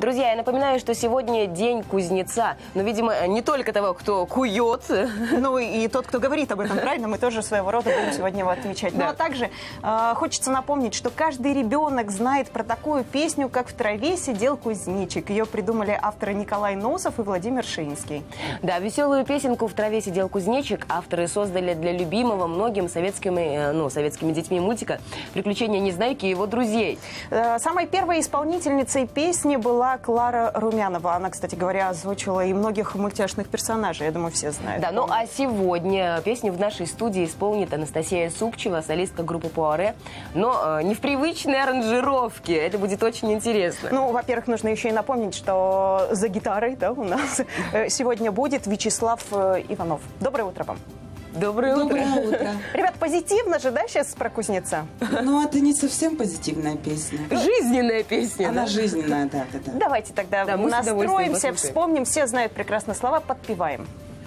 Друзья, я напоминаю, что сегодня день кузнеца. Но, видимо, не только того, кто кует. Ну и тот, кто говорит об этом, правильно? Мы тоже своего рода будем сегодня его отмечать. Да. Ну а также хочется напомнить, что каждый ребенок знает про такую песню, как «В траве сидел кузнечик». Ее придумали авторы Николай Носов и Владимир Шинский. Да, веселую песенку «В траве сидел кузнечик» авторы создали для любимого многим советскими детьми мультика «Приключения Незнайки и его друзей». Самой первой исполнительницей песни была Клара Румянова. Она, кстати говоря, озвучила и многих мультяшных персонажей. Я думаю, все знают. Да, ну а сегодня песню в нашей студии исполнит Анастасия Супчева, солистка группы Пуаре, но не в привычной аранжировке. Это будет очень интересно. Ну, во-первых, нужно еще и напомнить, что за гитарой, да, у нас сегодня будет Вячеслав Иванов. Доброе утро вам. Доброе утро. Доброе утро. Ребят, позитивно же, да, сейчас про кузнеца? Ну, это не совсем позитивная песня. Жизненная песня. Она да? жизненная, да. Давайте тогда Да, мы с удовольствием настроимся, послушаем. вспомним, все знают прекрасно слова, подпеваем.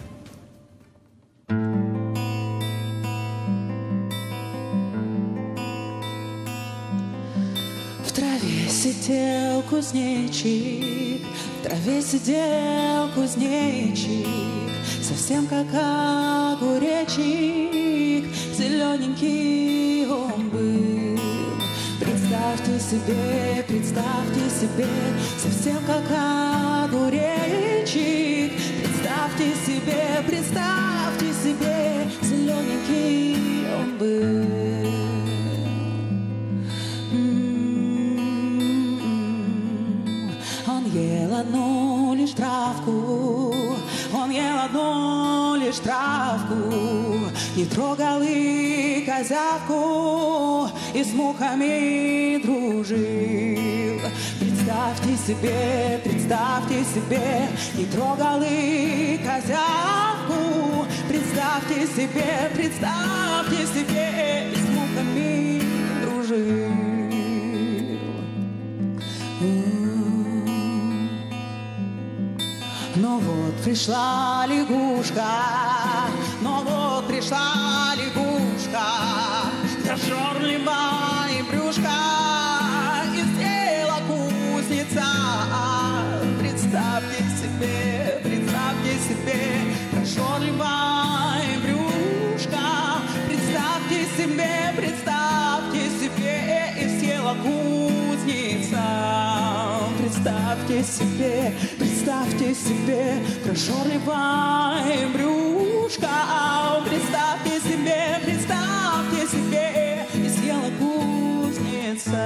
В траве сидел кузнечик, в траве сидел кузнечик, совсем как огуречик, зелененький он был. Представьте себе, совсем как огуречик. Представьте себе, зелененький он был. Он ел одну лишь травку, он ел одну лишь травку, не трогал и козявку, и с мухами дружил. Представьте себе, не трогал и козявку. Представьте себе, и с мухами дружил. Но вот пришла лягушка, прожорливая брюшка, и съела кузнеца. Представьте себе, прожорливая брюшка. Представьте себе, и съела кузнеца. Представьте себе, прожорливая брюшка. Представьте себе, и съела кузнеца.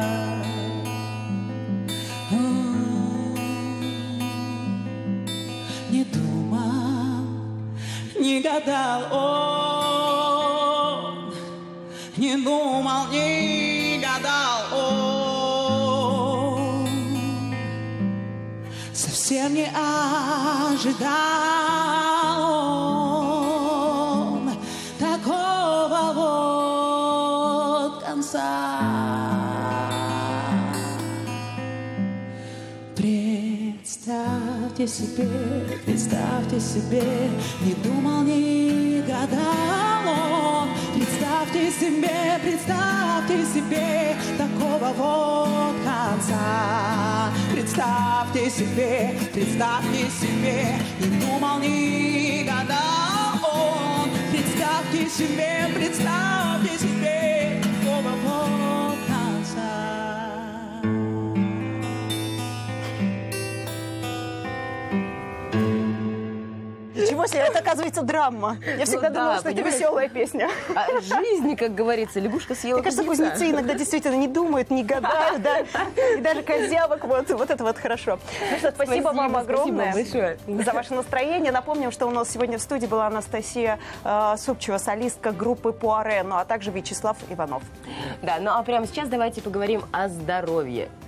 Не думал, не гадал он, не думал, не гадал он, совсем не ожидал он такого вот конца. Представьте себе, не думал, не гадал он. Представьте себе, такого вот конца. Представьте себе, не думал, не гадал он. Представьте себе, такого вот конца. Ничего себе, это, оказывается, драма. Я всегда думала, что это веселая песня. А жизни, как говорится, лягушка съела. Мне кажется, кузнецы иногда действительно не думают, не гадают, да. И даже козявок, вот это вот хорошо. Ну что, спасибо вам огромное за ваше настроение. Напомним, что у нас сегодня в студии была Анастасия Супчева, солистка группы Пуаре, ну а также Вячеслав Иванов. Да, ну а прямо сейчас давайте поговорим о здоровье.